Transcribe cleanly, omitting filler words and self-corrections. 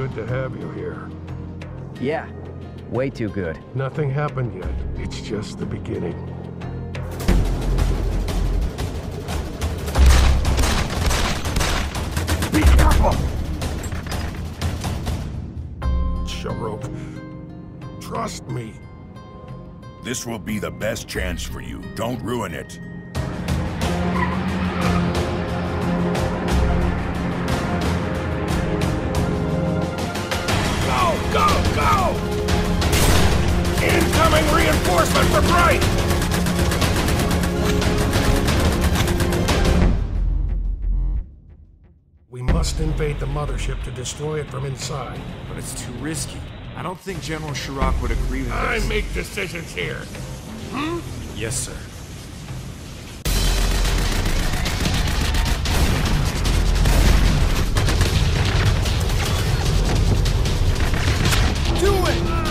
good to have you here. Yeah, way too good. Nothing happened yet. It's just the beginning. Be careful! Sharok, trust me. This will be the best chance for you. Don't ruin it. Go! Go! Incoming reinforcement for Bright! We must invade the mothership to destroy it from inside. But it's too risky. I don't think General Shirok would agree with I this. make decisions here. Yes, sir. Do it!